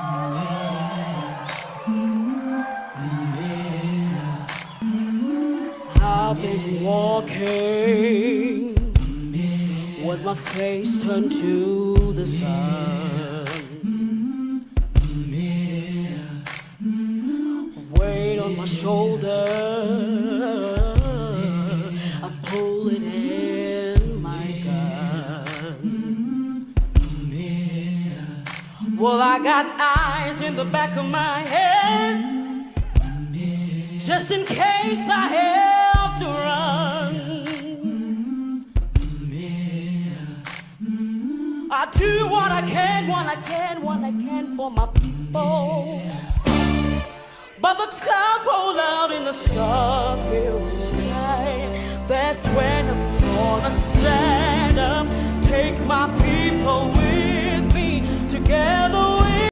I've been walking with my face turned to the sun. Weight on my shoulder, I pull it in my gun. Well, I got eyes in the back of my head, just in case I have to run. I do what I can, what I can, what I can for my people. But the clouds roll out and the stars fill the night. That's when I'm gonna stand up, take my people with me together.